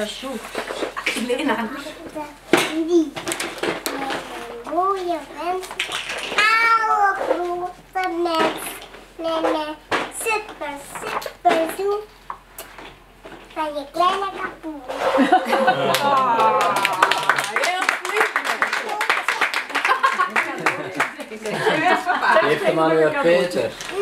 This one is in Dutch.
parachute. Lena. Die. Mooie mensen. Oude grote mensen. Nee. Super zoet. Van je kleine kapoen. Geef hem aan uw Peter.